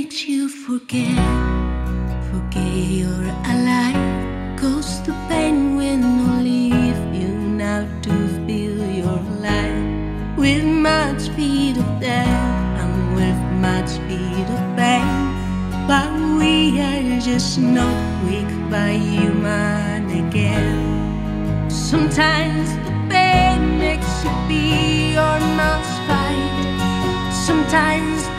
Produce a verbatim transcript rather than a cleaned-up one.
makes you forget, forget you're alive. Cause the pain will not leave you now to feel your life. With much speed of death and with much speed of pain. But we are just not weak by human again. Sometimes the pain makes you be or must fight. Sometimes